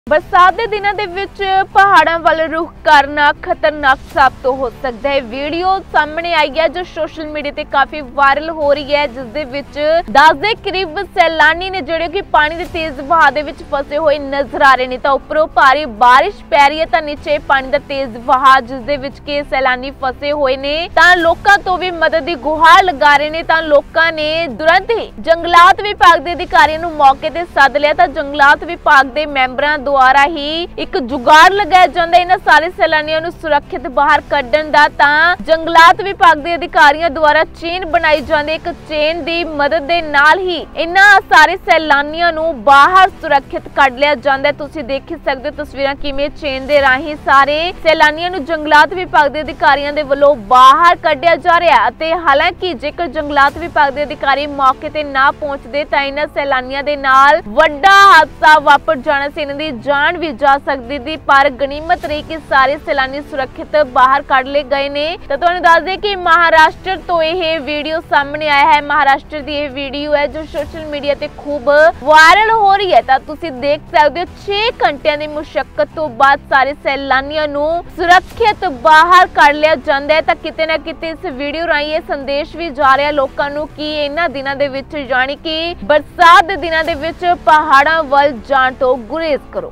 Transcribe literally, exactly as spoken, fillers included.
बरसात के दिनों के विच पहाड़ों वाल रुख करना खतरनाक साबित हो सकता है। वीडियो सामने आई है जो सोशल मीडिया ते काफी वायरल हो रही है, जिस दे विच दस दे करीब सैलानी ने जिहड़े कि पानी के तेज बहाव दे विच फसे हुए नजर आ रहे हैं। तो उपरों भारी बारिश पै रही है तो नीचे पानी का तेज बहाव, जिस दे विच के सैलानी फसे हुए ने तां लोकां तो भी मदद की गुहार लगा रहे हैं। तां लोकां ने तुरंत ही जंगलात विभाग के अधिकारियों नूं मौके ते सद लिया। तां जंगलात विभाग के मैंबरां द्वारा ही एक जुगाड़ लगाया जाता है इन्हां सारे सैलानियों नूं सुरक्षित बाहर कड्ढण दा। तां जंगलात विभाग के अधिकारियों द्वारा चेन बनाई जाती, एक चेन की मदद दे नाल ही इन्हां सारे सैलानियों नूं बाहर सुरक्षित कढ लिया जाता है। तुसीं देख सकदे हो तस्वीरां किवें चेन दे राहीं सारे सैलानियों नूं जंगलात विभाग के अधिकारियों दे वल्लों बाहर कढिया जा रहा है। हालांकि जेकर जंगलात विभाग के अधिकारी मौके ते ना पहुंचदे तां इन्हां सैलानियों दे नाल वड्डा हादसा वापर जाना सी, इन्हां दी जान भी जा सकती थी। पर गनीमत रही कि सारे सैलानी सुरक्षित बाहर कढ ले गए ने। तो तुहानूं दस दें कि महाराष्ट्र तो यह वीडियो सामने आया है। महाराष्ट्र की यह वीडियो है जो सोशल मीडिया ते खूब वायरल हो रही है। तो तुसीं देख सकते हो छह घंटिया की मुशक्कत तो बाद सारे सैलानियों नूं सुरक्षित बाहर कढ लिया जांदा है। तो किते ना किते इस वीडियो राहीं यह संदेश भी जा रहा लोकां नूं कि इन्हां दिनां दे विच यानी कि बरसात दे दिनां दे विच पहाड़ां वल जाण तो गुरेज करो।